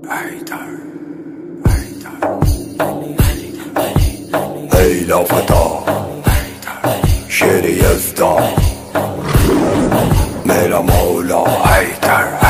حيدر ای لافتا شیر یزدان میرا مولا حیدر